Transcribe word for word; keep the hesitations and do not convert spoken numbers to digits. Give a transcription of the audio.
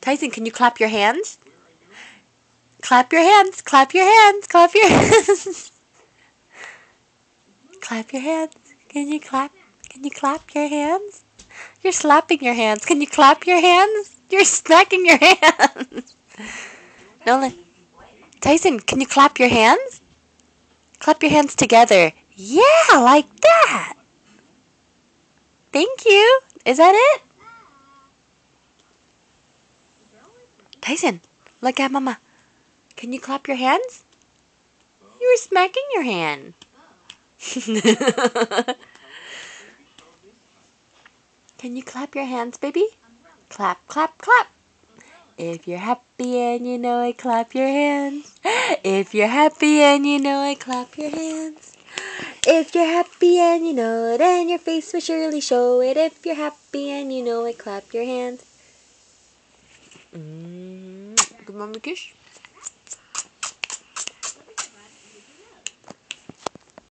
Tyson, can you clap your hands? Clap your hands, clap your hands, clap your hands. Clap your hands. Can you clap? Can you clap your hands? You're slapping your hands. Can you clap your hands? You're smacking your hands. Nolan. Tyson, can you clap your hands? Clap your hands together. Yeah, like that. Thank you. Is that it? Tyson, look at Mama. Can you clap your hands? You were smacking your hand. Can you clap your hands, baby? Clap, clap, clap. If you're happy and you know it, clap your hands. If you're happy and you know it, clap your hands. If you're happy and you know it, and your face will surely show it. If you're happy and you know it, clap your hands. Mm. Good mommy kiss.